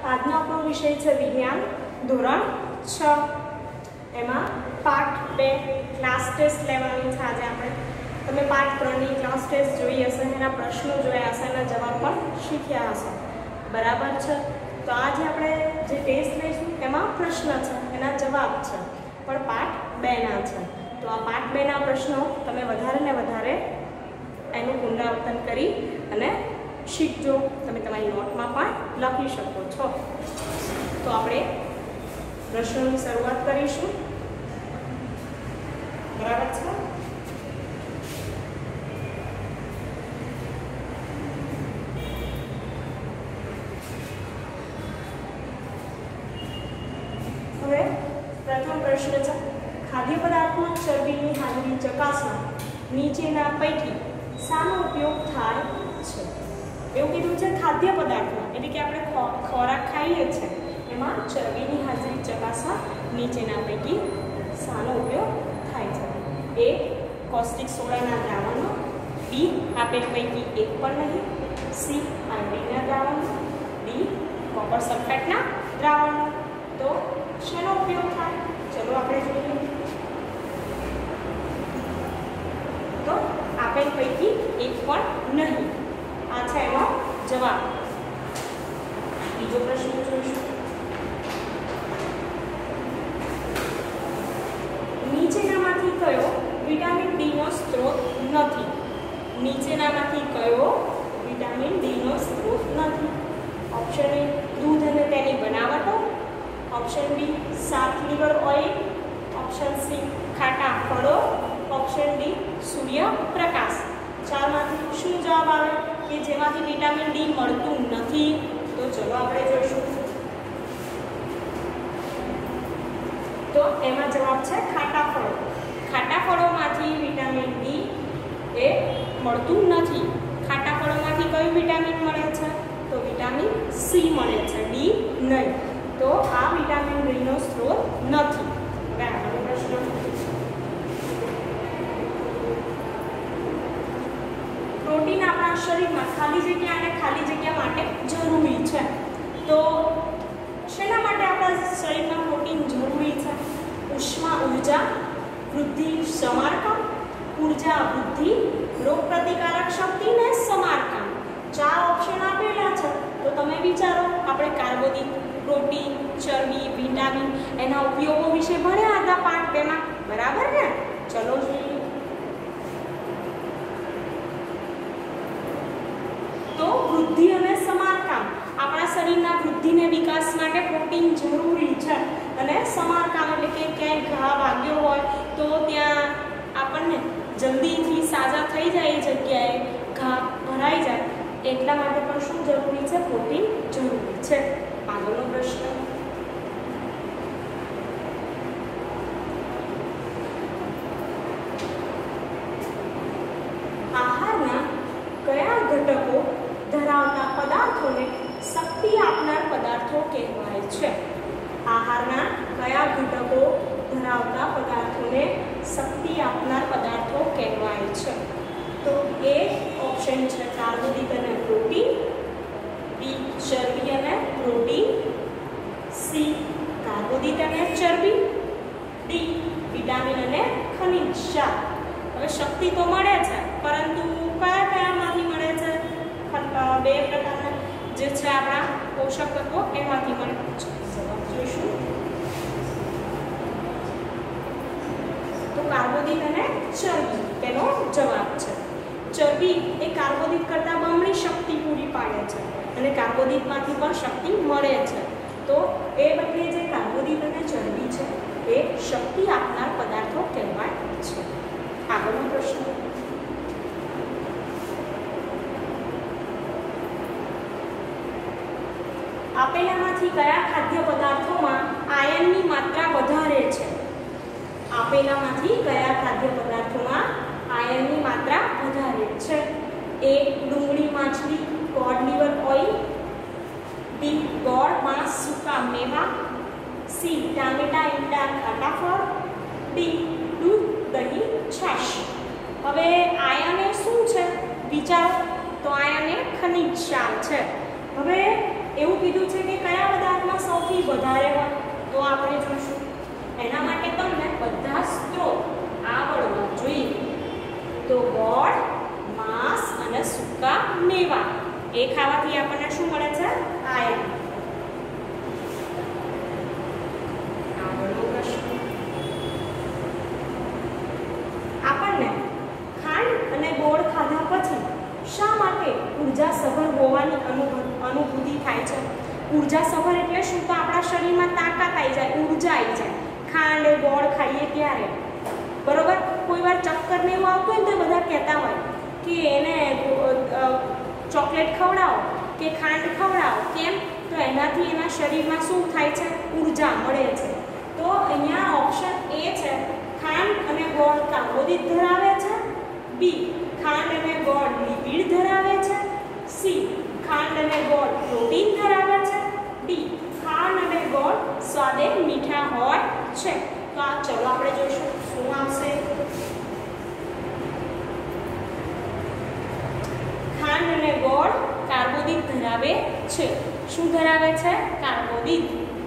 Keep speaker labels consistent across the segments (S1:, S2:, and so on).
S1: આજનો આપણો વિષય છે વિજ્ઞાન ધોરણ 6 એમાં પાર્ટ 2 ક્લાસ ટેસ્ટ લેવાની છે આજે આપણે તમે પાર્ટ 3 ની ક્લાસ ટેસ્ટ જોઈ હશે એના પ્રશ્નો જોયા હશે એના જવાબ પણ શીખ્યા હશે બરાબર છે તો આજે આપણે જે ટેસ્ટ લઈશું એમાં પ્રશ્ન છે એના જવાબ છે પણ પાર્ટ 2 ના છે તો આ પાર્ટ 2 ના પ્રશ્નો તમે વધારે ને વધારે એનું પુનરાવર્તન કરી અને શીખજો તમે તમારી નોટમાં પણ લખી શકો છો તો આપણે પ્રશ્નોની શરૂઆત કરીશું બરાબર છે હવે પ્રથમ પ્રશ્ન છે ખાદ્ય પદાર્થમાં ચરબીની હાજરી ચકાસવા નીચેના પૈકી શાનો ઉપયોગ થાય છે એવું કીધું છે ખાદ્ય પદાર્થમાં એટલે કે આપણે ખોરાક ખાઈએ છીએ એમાં ચરબીની હાજરી ચકાસવા નીચેના પૈકી શાનો ઉપયોગ થાય છે એ કોસ્ટિક સોડાના દ્રાવણનો બી આપેલ પૈકી એક પણ નહીં સી આયોડિનના દ્રાવણનો ડી કોપર સલ્ફેટના દ્રાવણનો તો શેનો ઉપયોગ થાય ચલો આપણે જોઈએ તો આપેલ પૈકી એક પણ નહીં આ છે એનો જવાબ બીજો પ્રશ્ન જોઈશું નીચેનામાંથી કયો વિટામિન ડી નો સ્ત્રોત નથી નીચેનામાંથી કયો વિટામિન ડી નો સ્ત્રોત નથી ઓપ્શન એ દૂધ અને તેની બનાવટો ઓપ્શન બી સાત લીવર ઓઇલ ઓપ્શન સી ખાટા ફળો ઓપ્શન ડી સૂર્યપ્રકાશ ચારમાંથી શું જવાબ આવે કે જેમાંથી વિટામિન ડી મળતું નથી તો ચલો આપણે જોઈશું તો એમાં જવાબ છે ખાટા ફળોમાંથી વિટામિન ડી એ મળતું નથી ખાટા ફળોમાંથી કયું વિટામિન મળે છે તો વિટામિન સી મળે છે ડી નહીં તો આ વિટામિન ડી નો સ્ત્રોત નથી હવે આગળનો પ્રશ્ન પ્રોટીન આપણા શરીરમાં ખાલી જગ્યા અને ખાલી જગ્યા માટે જરૂરી છે તો શેના માટે આપણા શરીરમાં પ્રોટીન જરૂરી છે ઉર્જા વૃદ્ધિ સમારકામ ઉર્જા વૃદ્ધિ રોગ પ્રતિકારક શક્તિ ને સમારકામ ચાર ઓપ્શન આપેલા છે તો તમે વિચારો આપણે કાર્બોદિત પ્રોટીન ચરબી વિટામિન એના ઉપયોગો વિશે ભણ્યા હતા પાર્ટ 2 માં બરાબર ને ચલો જોઈએ તો વૃદ્ધિ અને સમારકામ આપણા શરીરના વૃદ્ધિ અને વિકાસ માટે પ્રોટીન જરૂરી છે અને સમારકામ એટલે કે ક્યાંય ઘા વાગ્યો હોય તો ત્યાં આપણને જલ્દીથી સાજા થઈ જાય એ જગ્યાએ ઘા ભરાઈ જાય એટલા માટે પણ શું જરૂરી છે પ્રોટીન જરૂરી છે આગળનો પ્રશ્ન આહારના કયા ઘટકો ધરાવતા પદાર્થોને શક્તિ આપનાર પદાર્થો કહેવાય છે આહારના કયા ઘટકો ધરાવતા પદાર્થોને શક્તિ આપનાર પદાર્થો કહેવાય છે તો એ ઓપ્શન છે કાર્બોદિત અને પ્રોટીન બી ચરબી અને પ્રોટીન સી કાર્બોદિત અને ચરબી ડી વિટામિન અને ખનિજ ક્ષાર હવે શક્તિ તો મળે છે પરંતુ કયામાંથી મળે છે બે પ્રકારના જે છે આપણા પોષક તત્વો એમાંથી મળે છે જવાબ જોઈશું તો કાર્બોદિત અને ચરબી તેનો જવાબ છે ચરબી એ કાર્બોદિત કરતાં બમણી શક્તિ પૂરી પાડે છે અને કાર્બોદિતમાંથી પણ શક્તિ મળે છે તો એ બંને જે કાર્બોદિત અને ચરબી છે એ શક્તિ આપનાર પદાર્થો કહેવાય છે આગળનો પ્રશ્ન આપેલામાંથી કયા ખાદ્ય પદાર્થોમાં આયર્નની માત્રા વધારે છે આપેલામાંથી કયા ખાદ્ય પદાર્થોમાં આયર્નની માત્રા વધારે છે એ ડુંગળી માછલી કોડ લીવર ઓઇલ બી ગોળ માંસ સૂકા મેવા સી ટામેટા ઈંડા ખાટા ફળ ડી દૂધ દહીં છાશ હવે આયર્ન એ શું છે વિચારો તો આયર્ન એ ખનિજ ક્ષાર છે હવે એવું કીધું છે કે કયા વધારે હોય તો આપણે જોઈશું. એના માટે તમને બધા સ્ત્રોત આવડવા જોઈએ. તો ગોળ, માંસ અને સૂકા મેવા એ ખાવાથી આપણને શું મળે છે? આયર્ન. આપણને ખાંડ અને ગોળ ખાધા પછી શા માટે ઉર્જાસભર હોવાની અનુભૂતિ થાય છે? ઉર્જાસભર એટલે શું? તો આપણા શરીરમાં તાકાત આવી જાય, ઉર્જા આવી જાય. ખાંડ ગોળ ખાઈએ ત્યારે બરોબર. કોઈ વાર ચક્કર ને એવું આવતું હોય ને તો બધા કહેતા હોય કે એને ચોકલેટ ખવડાવો કે ખાંડ ખવડાવો. કેમ? તો એનાથી એના શરીરમાં શું થાય છે? ઉર્જા મળે છે. તો અહીંયા ઓપ્શન એ છે, ખાંડ અને ગોળ કાર્બોદિત ધરાવે છે. બી, ખાંડ અને ગોળ લિપિડ ધરાવે છે. સી, ખાંડ અને ગોળ પ્રોટીન ધરાવે છે. ડી, ખાંડ અને ગોળ સ્વાદે મીઠા હોય છે. તો આ ચલો આપણે જોઈશું શું આવશે. ખાંડ અને ગોળ કાર્બોદિત ધરાવે છે. શું ધરાવે છે? કાર્બોદિત.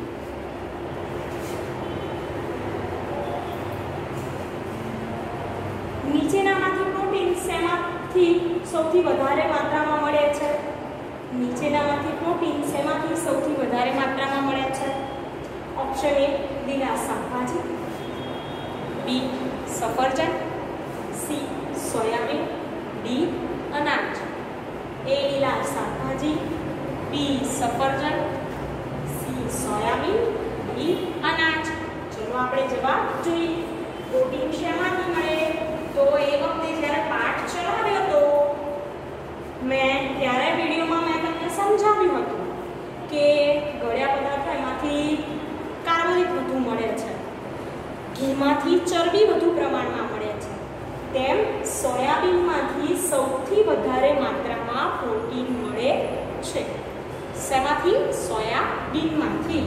S1: નીચેનામાંથી પ્રોટીન શેમાંથી સૌથી વધારે માત્રામાં મળે છે? નીચેનામાંથી પ્રોટીન શેમાંથી સૌથી વધારે માત્રામાં મળે છે? ઓપ્શન એ લીલા શાકભાજી, બી સફરજન, સી સોયાબીન, ડી અનાજ. એ લીલા શાકભાજી, બી સફરજન, સી સોયાબીન, ડી અનાજ. ચલો આપણે જવાબ જોઈએ. પ્રોટીન શેમાંથી મળે? તો એ વખતે જ્યારે પાઠ ચલાવ્યો હતો મેં ત્યારે વિડીયોમાં મેં તમને સમજાવ્યું હતું કે ગળ્યા પદાર્થો એમાંથી કાર્બોદિત વધુ મળે છે, ઘીમાંથી ચરબી વધુ પ્રમાણમાં મળે છે, તેમ સોયાબીનમાંથી સૌથી વધારે માત્રામાં પ્રોટીન મળે છે. શેમાંથી? સોયાબીનમાંથી.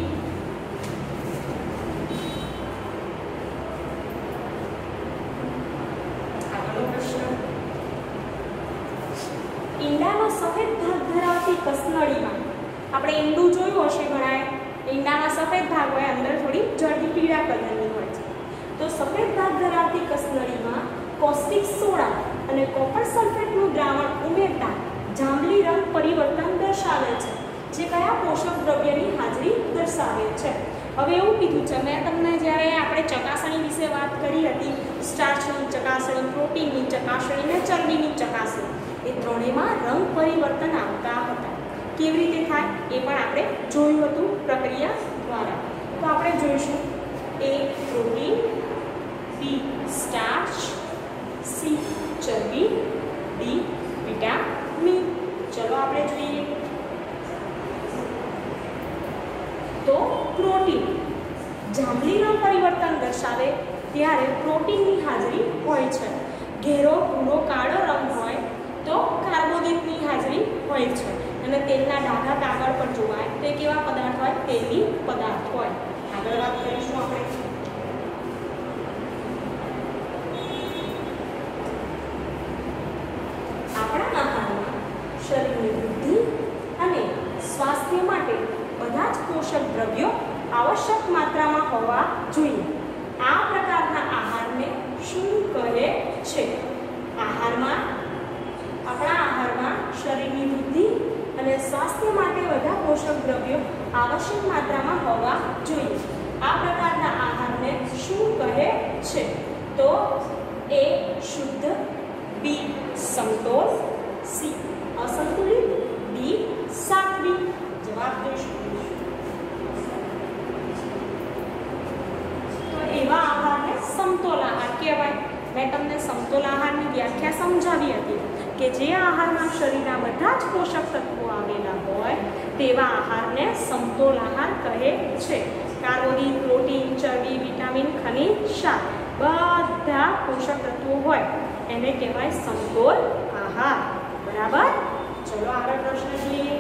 S1: ઈંડાનો સફેદ ભાગ ધરાવતી કસનળીમાં, આપણે ઈંડું જોયું હશે ઘણાએ, ઈંડામાં સફેદ ભાગ હોય, અંદર થોડી જડતી પીળા કલરની હોય છે. તો સફેદ ભાગ ધરાવતી કસનળીમાં કોસ્ટિક સોડા અને કોપર સલ્ફેટનું દ્રાવણ ઉમેરતા જાંબલી રંગ પરિવર્તન દર્શાવે છે, જે કયા પોષક દ્રવ્યની હાજરી દર્શાવે છે? હવે એવું કીધું છે મેં તમને જ્યારે આપણે ચકાસણી વિશે વાત કરી હતી, સ્ટાર્ચની ચકાસણી, પ્રોટીનની ચકાસણી અને ચરબીની ચકાસણી, એ ત્રણેયમાં રંગ પરિવર્તન આવતા હતા. કેવી રીતે થાય એ પણ આપણે જોયું હતું પ્રક્રિયા દ્વારા. તો આપણે જોઈશું A protein, B starch, C ચરબી, ડી વિટામિન. ચલો આપણે જોઈએ. તો પ્રોટીન જાંબલી રંગ પરિવર્તન દર્શાવે ત્યારે પ્રોટીનની હાજરી હોય છે. ઘેરો ભૂરો કાળો રંગ હોય તો કાર્બોદિતની હાજરી હોય છે. અને તેલના ડાઘા કાગળ પર જોવાય તો એ કેવા પદાર્થ હોય? તેલી પદાર્થ હોય. આગળ વાત કરીશું આપણે. આપણા આહારમાં શરીરની વૃદ્ધિ અને સ્વાસ્થ્ય માટે બધા જ પોષક દ્રવ્યો આવશ્યક માત્રામાં હોવા જોઈએ. આ પ્રકારના આહારને શું કહે છે? આપણા આહારમાં શરીરની વૃદ્ધિ અને સ્વાસ્થ્ય માટે બધા પોષક દ્રવ્યો આવશ્યક માત્રામાં હોવા જોઈએ. આ પ્રકારના આહારને શું કહે છે? તો એ શુદ્ધ, બી સમતોલ, સી અસંતુલિત, ડી સાત્વિક. જવાબ જોઈશું. તો એવા આહારને સમતોલ આહાર કહેવાય. મેં તમને સમતોલ આહારની વ્યાખ્યા સમજાવી હતી કે જે આહારમાં શરીરના બધા જ પોષક તત્વો આવેલા હોય તેવા આહારને સમતોલ આહાર કહે છે. કાર્બોદિત, પ્રોટીન, ચરબી, વિટામિન, ખનિજ, ક્ષાર બધા પોષક તત્વો હોય એને કહેવાય સમતોલ આહાર. બરાબર. ચલો આગળ પ્રશ્ન જોઈએ.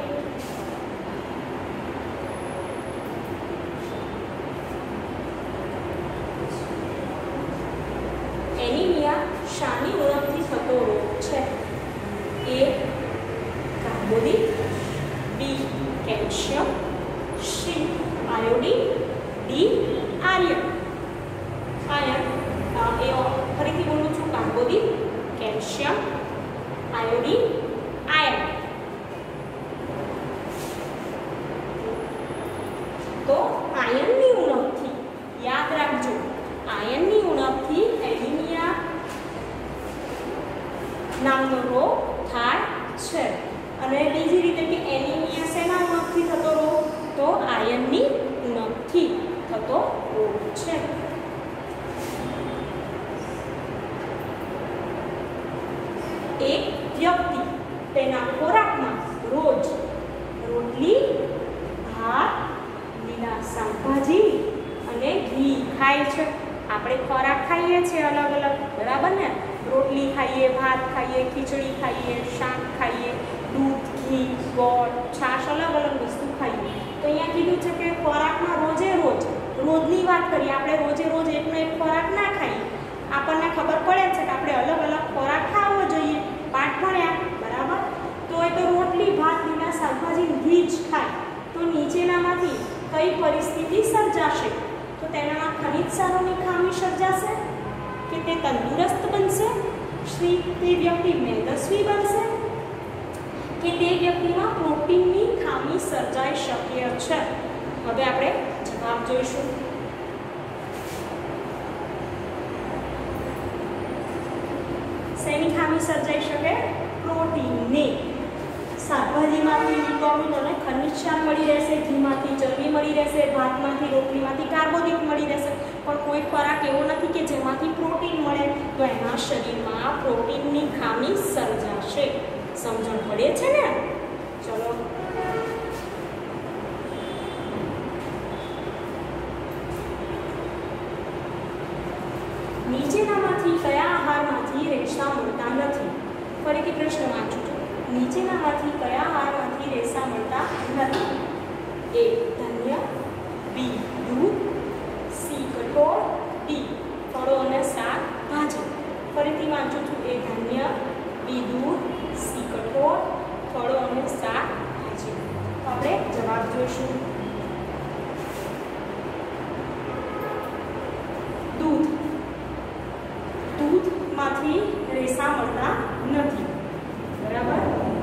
S1: એનિમિયા શાની ઉણપથી થતો રોગ છે? એ કાર્બોદિત, B calcium, C iodine, D iron. Iron એ ફરીથી બોલું છું, કાર્બોદિત, કેલ્શિયમ, આયોડીન, આયર્ન. તો આયર્નની ઉણપથી યાદ રાખજો, આયર્નની ઉણપથી એનિમિયા નામનો રોગ થાય છે. અને બીજી રીતે કે એનિમિયા શેના ઉણપથી થતો રોગ? તો આયર્નની ઉણપથી થતો રોગ છે. એક વ્યક્તિ તેના ખોરાકમાં રોજ રોટલી, ભાત, લીલા શાકભાજી અને ઘી ખાય છે. આપણે ખોરાક ખાઈએ છીએ અલગ અલગ, બરાબર ને? રોટલી ખાઈએ, ભાત ખાઈએ, ખીચડી ખાઈએ, શાક ખાઈએ, દૂધ, ઘી, ગોળ, છાશ, અલગ અલગ વસ્તુ ખાઈએ. તો અહીંયા કીધું છે કે ખોરાકમાં રોજે રોજ, રોજની વાત કરીએ, આપણે રોજે રોજ એકનો એક ખોરાક ના ખાઈએ. આપણને ખબર પડે છે કે આપણે અલગ અલગ ખોરાક ખાવો જોઈએ, પાઠ ભણ્યા, બરાબર? તો એ તો રોટલી, ભાત, લીલા શાકભાજી, ઘી જ ખાય. તો નીચેનામાંથી કઈ પરિસ્થિતિ સર્જાશે? તો તેનામાં ખનિજ સારોની ખામી સર્જાશે, કે તે તંદુરસ્ત બનશે, તે વ્યક્તિ મેદસ્વી બનશે, કે તે વ્યક્તિમાં પ્રોટીનની ખામી સર્જાઈ શકે છે. હવે આપણે જવાબ જોઈશું. શેની ખામી સર્જાઈ શકે? પ્રોટીનની. શાકભાજીમાંથી વિટામિન અને ખનિજ ક્ષાર મળી રહેશે, ઘીમાંથી ચરબી મળી રહેશે, ભાતમાંથી, રોટલીમાંથી કાર્બોદિત મળી રહેશે. પણ કોઈ ખોરાક એવો નથી કે જેમાંથી પ્રોટીન મળે, તો એના શરીરમાં પ્રોટીનની ખામી સર્જાશે. સમજણ પડે છે ને? ચલો નીચેનામાંથી કયા આહારમાંથી રેસા મળતા નથી? ફરીથી પ્રશ્ન વાંચું છું. નીચેનામાંથી કયા આહારમાંથી રેસા મળતા નથી? એ ધાન્ય, બી દૂધ, સી કઠોળ, ડી ફળો અને શાકભાજી. ફરીથી વાંચું છું. એ ધાન્ય, બી દૂધ, સી કઠોળ, ફળો અને શાકભાજી. આપણે જવાબ જોઈશું. દૂધ, દૂધમાંથી રેસા મળતા નથી, બરાબર?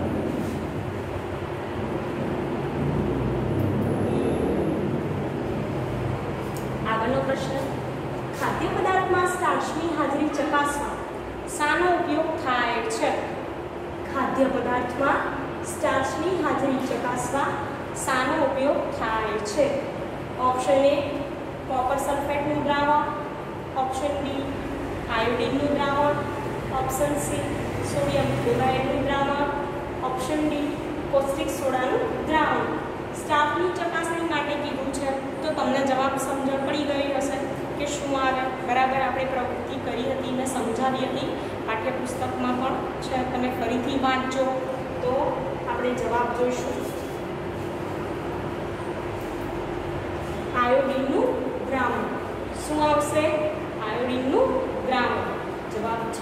S1: આગળનો પ્રશ્ન. ખાદ્ય પદાર્થમાં સ્ટાર્ચની હાજરી ચકાસવા શાનો ઉપયોગ થાય છે? ખાદ્ય પદાર્થમાં સ્ટાર્ચની હાજરી ચકાસવા શાનો ઉપયોગ થાય છે? ઓપ્શન એ કોપર સલ્ફેટનું દ્રાવણ, ઓપ્શન ડી આયોડીનનું દ્રાવણ, ઓપ્શન સી સોડિયમ ક્લોરાઇડનું દ્રાવણ, ઓપ્શન ડી કોસ્ટિક સોડાનું દ્રાવણ. સ્ટાર્ચની ચકાસણી માટે કીધું છે, તો તમને જવાબ સમજણ પડી ગઈ હશે કે શું આવે, બરાબર? આપણે પ્રવૃત્તિ કરી હતી ને સમજાવી હતી, પાઠ્યપુસ્તકમાં પણ છે, તમે ફરીથી વાંચજો તો આપણે જવાબ જોઈશું. આયોડીનનું દ્રાવણ. શું આવશે? આયોડીનનું દ્રાવણ જવાબ છે.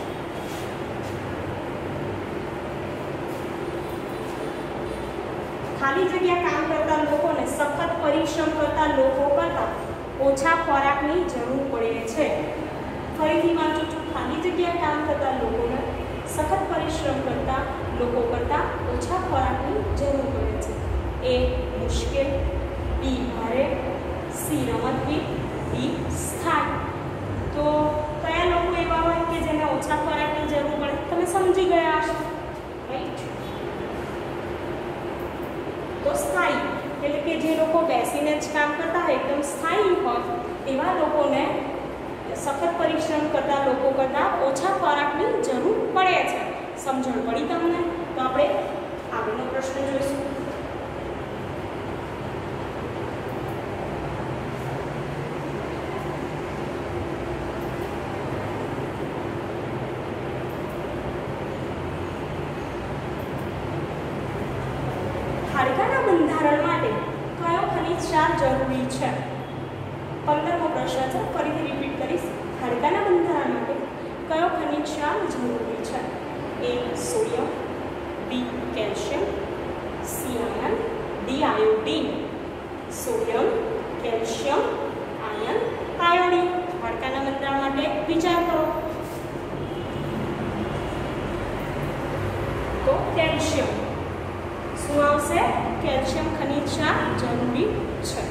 S1: ખાલી જગ્યા કામ કરતા લોકોને સખત પરિશ્રમ કરતા લોકો કરતાં ઓછા ખોરાકની જરૂર પડે છે. ફરીથી વાંચું છું. ખાલી જગ્યા કામ કરતા લોકોને સખત પરિશ્રમ કરતા લોકો કરતાં ઓછા ખોરાકની જરૂર પડે છે. એ મુશ્કેલ, બી ભારે, સી રમતવીર, ડી સ્થાયી. તો કયા લોકો એવા હોય કે જેને ઓછા ખોરાકની જરૂર પડે? તમે સમજી ગયા હશો, રાઈટ? તો સ્થાયી એટલે કે જે લોકો બેસીને જ કામ કરતા હોય, એકદમ સ્થાયી હોય, એવા લોકોને સખત પરિશ્રમ કરતા લોકો કરતાં ઓછા ખોરાકની જરૂર પડે છે. સમજણ પડી તમને? તો આપણે આગળનો પ્રશ્ન જોઈશું. હાડકાના બંધારણ માટે કયો ખનિજ ક્ષાર જરૂરી છે? 15મો પ્રશ્ન છે, ફરીથી રિપીટ કરીશ. હાડકાના બંધારણ માટે કયો ખનિજ ક્ષાર જરૂરી છે? A sodium, B calcium, C iron, D iodine. Sodium, calcium, iron, iodine. હાડકાના બંધારણ માટે વિચાર કરો તો કેલ્શિયમ શું આવશે? કેલ્શિયમ ખનિજ ક્ષાર જરૂરી છે.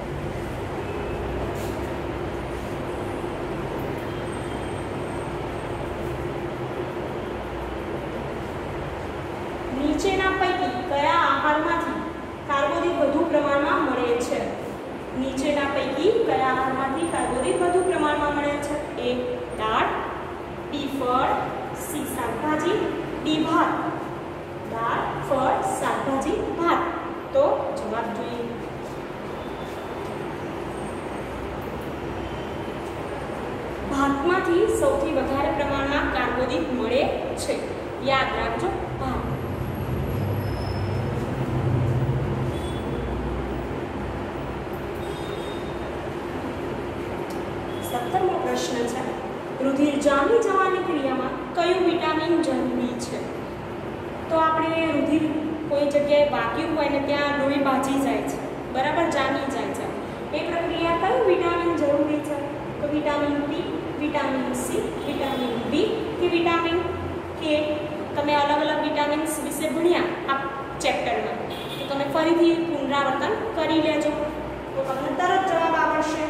S1: નીચેના પૈકી કયા આહારમાંથી કાર્બોદિત વધુ પ્રમાણમાં મળે છે? નીચેના પૈકી કયા આહારમાંથી કાર્બોદિત વધુ પ્રમાણમાં મળે છે? A દાળ, B ફળ, C શાકભાજી, D ભાત. દાળ, ફળ, શાકભાજી, ભાત. તો જવાબ જોઈએ. ભાતમાંથી સૌથી વધારે પ્રમાણમાં કાર્બોદિત મળે છે. યાદ રાખજો, ભાત. પ્રશ્ન છે, રુધિર જામી જવાની ક્રિયામાં કયું વિટામિન જરૂરી છે? તો આપણે રુધિર કોઈ જગ્યાએ વાગ્યું હોય ને ત્યાં લોહી બાજી જાય છે, બરાબર, જામી જાય છે. એ પ્રક્રિયા કયું વિટામિન જરૂરી છે? તો vitamin B, vitamin C, vitamin B કે વિટામિન કે. તમે અલગ અલગ વિટામિન્સ વિશે ભણ્યા આ ચેપ્ટરમાં, તો તમે ફરીથી પુનરાવર્તન કરી લેજો તો તમને તરત જવાબ આવડશે.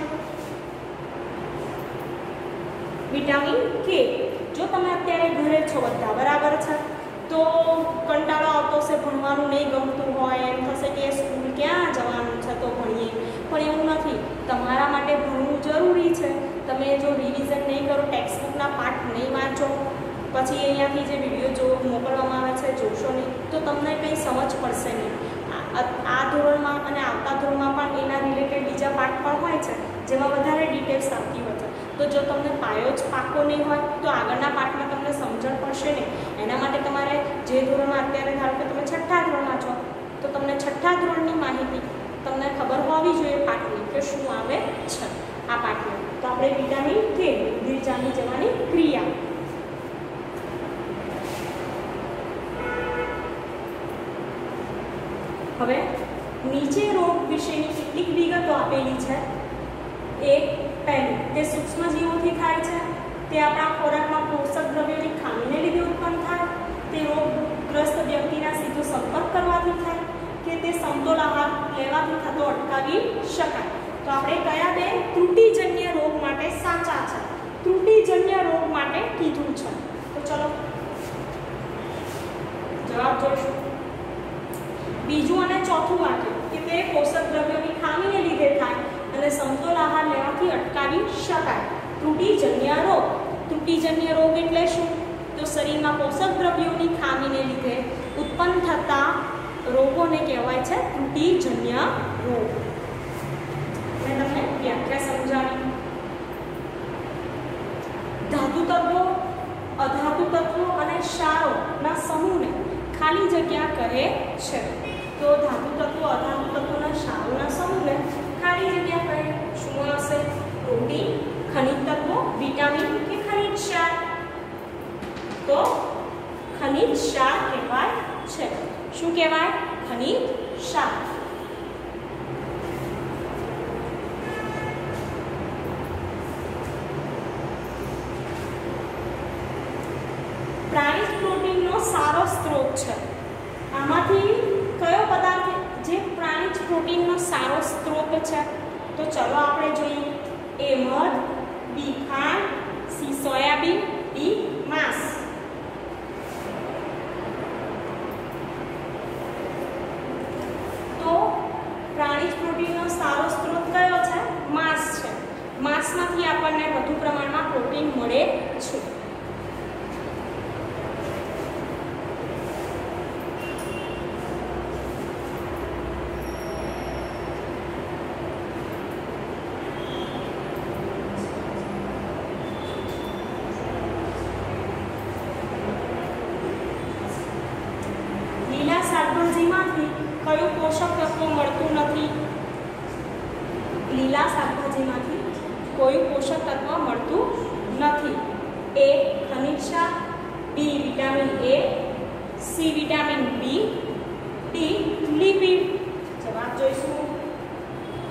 S1: વિટામિન કે. જો તમે અત્યારે ઘરે છો બધા, બરાબર છે, તો કંટાળો આવતો હશે, ભણવાનું નહીં ગમતું હોય, એમ થશે કે સ્કૂલ ક્યાં જવાનું છે તો ભણીએ. પણ એવું નથી, તમારા માટે ભણવું જરૂરી છે. તમે જો રિવિઝન નહીં કરો, ટેક્સ્ટબુકના પાઠ નહીં વાંચો, પછી અહીંયાથી જે વિડીયો જો મોકલવામાં આવે છે જોશો નહીં, તો તમને કંઈ સમજ પડશે નહીં. આ ધોરણમાં અને આવતા ધોરણમાં પણ એના રિલેટેડ બીજા પાઠ પણ હોય છે જેમાં વધારે ડિટેલ્સ આવતી હોય છે. તો જો તમને પાયો જ પાકો નહીં હોય તો આગળના પાઠમાં તમને સમજણ પડશે નહીં. એના માટે તમારે જે ધોરણમાં અત્યારે ધારો કે તમે છઠ્ઠા ધોરણમાં છો તો તમને છઠ્ઠા ધોરણની માહિતી તમને ખબર હોવી જોઈએ પાઠની કે શું આવે છે આ પાઠમાં. તો આપણે વિટામિન કે, રુધિર જામી જવાની ક્રિયા. હવે નીચે રોગ વિશેની કેટલીક વિગતો આપેલી છે. એક પહેલું, તે સૂક્ષ્મજીવોથી થાય છે, તે આપણા ખોરાકમાં પોષક દ્રવ્યોની ખામીને લીધે ઉત્પન્ન થાય, તે રોગગ્રસ્ત વ્યક્તિના સીધો સંપર્ક કરવાથી થાય, કે તે સમતોલ આહાર લેવાથી થતો અટકાવી શકાય. તો આપણે કયા બે ત્રુટિજન્ય રોગ માટે સાચા છે? ત્રુટિજન્ય રોગ માટે કીધું છે. તો ચલો જવાબ જોઈશું. બીજું અને ચોથું વાક્ય કે તે પોષક દ્રવ્યોની ખામીને લીધે થાય અને સમતોલ આહાર લેવાથી અટકાવી શકાય. ત્રુટિજન્ય રોગ. ત્રુટિજન્ય રોગ એટલે શું? તો શરીરમાં પોષક દ્રવ્યોની ખામીને લીધે ઉત્પન્ન થતા રોગોને કહેવાય છે ત્રુટિજન્ય રોગ. મેં તમને વ્યાખ્યા સમજાવી. ધાતુ તત્વો, અધાતુ તત્વો અને ક્ષારોના સમૂહને ખાલી જગ્યા કહે છે. તો ધાતુ તત્વો, અધાતુ તત્વોના ક્ષારોના સમૂહને ખાલી જગ્યા કહે. શું આવશે? પ્રોટીન, ખનિજ તત્વો, વિટામિન કે ખનિજ ક્ષાર? તો ખનિજ ક્ષાર કહેવાય છે. શું કહેવાય? ખનિજ ક્ષાર. પ્રાણિજ પ્રોટીનનો સારો સ્ત્રોત છે. આમાંથી કયો પદાર્થ જે પ્રાણિજ પ્રોટીનનો સારો સ્ત્રોત છે? તો ચલો આપણે જોઈએ. એ મધ, બી ખાંડ, સી સોયાબીન, ડી માંસ. તો પ્રાણિજ પ્રોટીનનો સારો સ્ત્રોત કયો છે? માંસ છે. માંસમાંથી આપણને વધુ પ્રમાણમાં પ્રોટીન મળે છે. શાકભાજીમાંથી કયું પોષક તત્વ મળતું નથી? લીલા શાકભાજીમાંથી કોઈ પોષક તત્વ મળતું નથી. એ ખનિજ ક્ષાર, B vitamin A, C vitamin B, D lipid. જવાબ જોઈશું.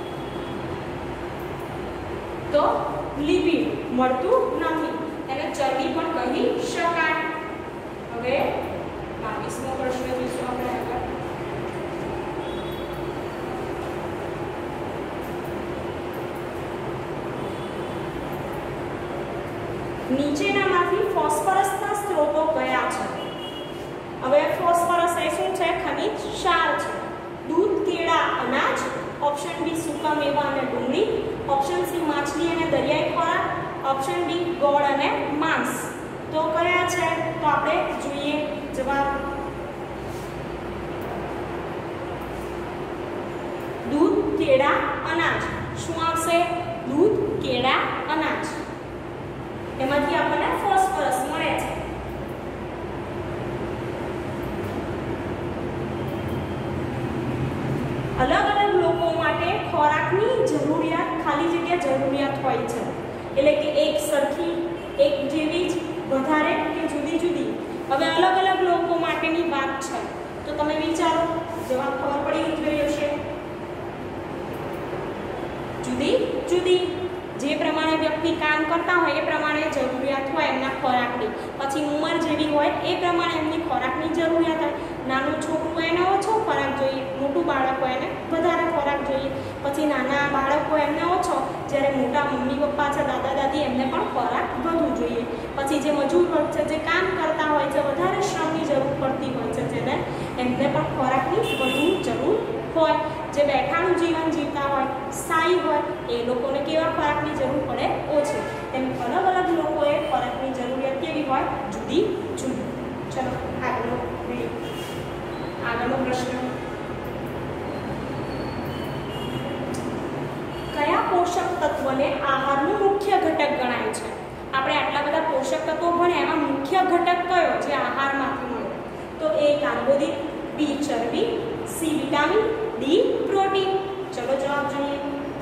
S1: તો લિપિડ મળતું નથી, એને ચરબી પણ કહી શકાય. હવે 22મો પ્રશ્ન જોઈશું આપણે આગળ. નીચેનામાંથી ફોસ્ફરસના સ્ત્રોતો કયા છે? હવે ફોસ્ફરસ એ શું છે? ખનિજ ક્ષાર છે. દૂધ, કેળા, અનાજ, ઓપ્શન બી સૂકા મેવા અને ડુંગળી, ઓપ્શન સી માછલી અને દરિયાઈ ખોરાક, ઓપ્શન ડી ગોળ અને માંસ. તો કયા છે? તો આપણે જોઈએ જવાબ. દૂધ, કેળા, અનાજ. શું આવશે? દૂધ, કેળા, અનાજ. એમાંથી આપણને ફોસ્ફરસ મળે છે. અલગ અલગ લોકો માટે ખોરાકની જરૂરિયાત ખાલી જગ્યા જરૂરિયાત હોય છે, એટલે કે એક સરખી, એક જેવી જ, વધારે કે જુદી જુદી. હવે અલગ અલગ લોકો માટેની વાત છે, તો તમે વિચારો, જવાબ ખબર પડી ગઈ હશે. જુદી જુદી જે પ્રમાણે વ્યક્તિ કામ કરતા હોય એ પ્રમાણે જરૂરિયાત હોય એમના ખોરાકની, પછી ઉંમર જેવી હોય એ પ્રમાણે એમની ખોરાકની જરૂરિયાત હોય. નાનું છોકરું હોય એને ઓછો ખોરાક જોઈએ, મોટું બાળક હોય એને વધારે ખોરાક જોઈએ, પછી નાના બાળકો એમને ઓછો, જ્યારે મોટા મમ્મી પપ્પા છે, દાદા દાદી, એમને પણ ખોરાક વધુ જોઈએ. પછી જે મજૂર વર્ગ છે, જે કામ કરતા હોય છે, વધારે શ્રમની જરૂર પડતી હોય છે, જેને એમને પણ ખોરાકની વધુ જરૂર હોય. જે બેઠાનું જીવન જીવતા હોય, સ્થાયી હોય, એ લોકોને કેવા ખોરાકની જરૂર પડે? ઓછી. એમ અલગ અલગ લોકોએ ખોરાકની જરૂરિયાત કેવી હોય? જુદી જુદી. ચલો આગળનો પ્રશ્ન. કયા પોષક તત્વને આહારનું મુખ્ય ઘટક ગણાય છે? આપણે આટલા બધા પોષક તત્વો ભણ્યા, એમાં મુખ્ય ઘટક કયો જે આહારમાંથી મળે? તો એ કાર્બોદિત, બી ચરબી, સી વિટામિન, ડી પ્રોટીન. ચલો જવાબ જોઈએ.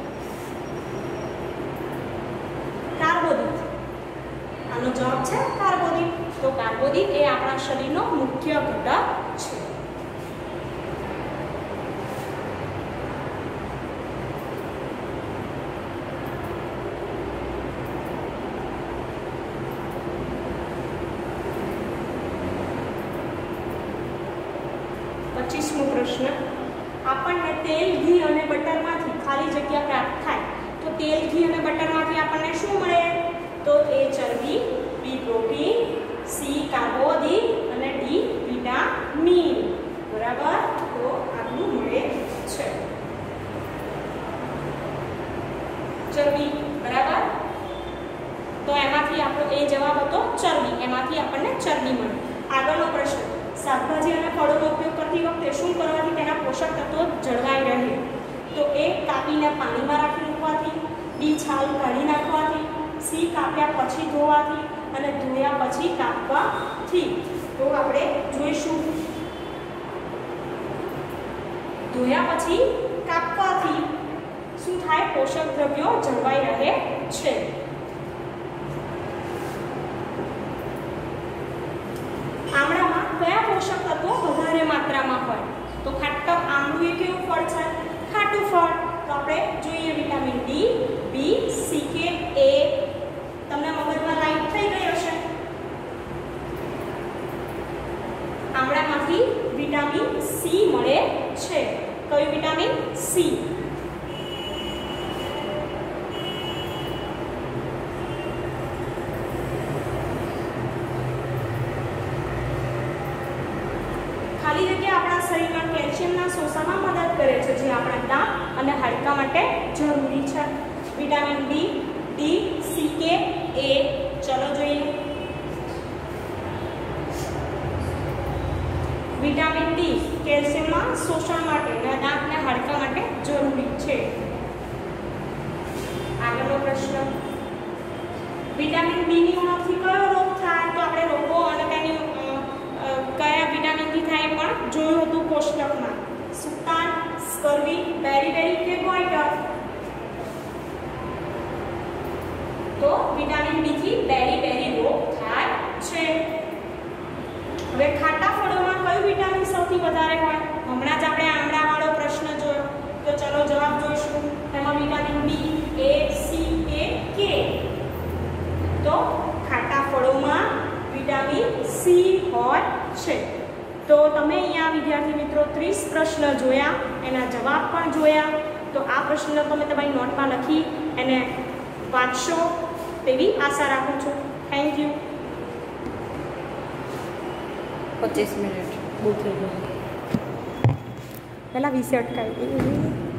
S1: કાર્બોદિત. આનો જવાબ છે કાર્બોદિત. તો કાર્બોદિત એ આપણા શરીરનો મુખ્ય ઘટક છે. પ્રશ્ન. આપણને તેલ, ઘી અને બટરમાંથી ખાલી જગ્યા પ્રાપ્ત થાય, તો તેલ, ઘી અને બટરમાંથી આપણને શું મળે? તો એ ચરબી, બી પ્રોટીન, સી કાર્બોદિત અને ડી વિટામિન. બરાબર? તો આટલું મળે છે. ચરબી. બરાબર? તો એમાંથી આપણો એ જવાબ હતો ચરબી. એમાંથી આપણને ચરબી મળે. આગળનો પ્રશ્ન. શાકભાજી અને ફળોનો ઉપયોગ કરતી વખતે શું કરવાથી તેના પોષક તત્વો જળવાઈ રહે? તો એ કાપીને પાણીમાં રાખી મૂકવાથી, બી છાલ કાઢી નાખવાથી, સી કાપ્યા પછી ધોવાથી અને ધોયા પછી કાપવાથી. તો આપણે જોઈશું. ધોયા પછી કાપવાથી શું થાય? પોષક દ્રવ્યો જળવાઈ રહે છે. આમળામાં કયા પોષક તત્વો વધારે માત્રામાં હોય? તો ખાટું આમળું એ કેવું ફળ છે? ખાટું ફળ. તો આપણે જોઈએ વિટામિન ડી, બી, સી કે એ. તમને મગજમાં લાઈટ થઈ ગઈ હશે. આમળામાંથી વિટામિન સી મળે છે. કયું વિટામિન? સી. ખાલી જગ્યા આપણા શરીરમાં કેલ્શિયમના શોષણમાં મદદ કરે છે, જે આપણા દાંત અને હાડકા માટે જરૂરી છે. વિટામિન બી, ડી, સી કે એ. ચલો જોઈએ. વિટામિન ડી કેલ્શિયમના શોષણ માટે અને દાંત અને હાડકા માટે જરૂરી છે. આગળનો પ્રશ્ન. વિટામિન બી ની ઉણપથી કયો રોગ થાય? તો આપણે રોગો અને તેની કયા વિટામિનથી થાય પણ જોયું હતું કોષ્ટકમાં. સુકાન, સ્કર્વી, બેરીબેરી કે ગોઈટર? તો વિટામિન બી થી બેરીબેરી રોગ થાય છે. હવે ખાટા ફળોમાં કયું વિટામિન સૌથી વધારે હોય? હમણાં જ આપણે આમળાવાળો પ્રશ્ન જોયો, તો ચલો જવાબ જોઈશું. એમાં વિટામિન બી, એ, સી, કે સી હોય છે. તો તમે અહીંયા વિદ્યાર્થી મિત્રો 30 પ્રશ્ન જોયા, એના જવાબ પણ જોયા. તો આ પ્રશ્ન તમે તમારી નોટમાં લખી એને વાંચશો તેવી આશા રાખું છું. Thank you.
S2: 25 મિનિટ બહુ થઈ ગયું.
S1: પહેલાં 20 અટકાવી.